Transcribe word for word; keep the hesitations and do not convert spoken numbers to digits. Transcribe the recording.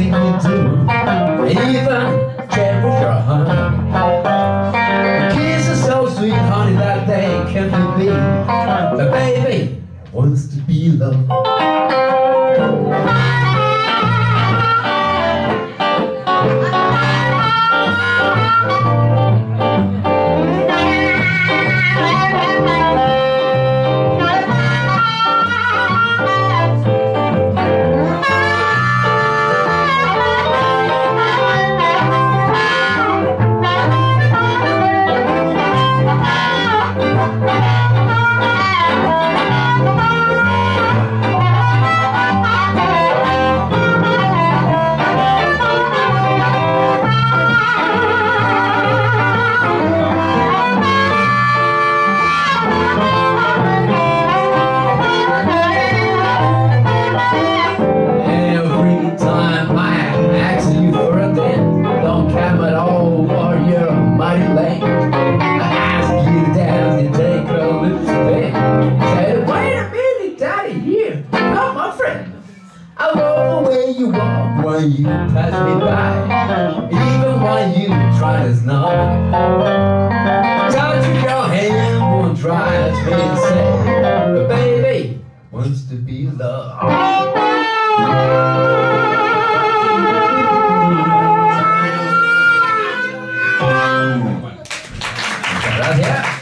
everything you do, even cherish your honey. Kiss is so sweet, honey, that they can't be. The baby wants to be loved. When you pass me by, even when you try to snub, touch of your hand won't drive me insane. But baby wants to be loved. Gracias.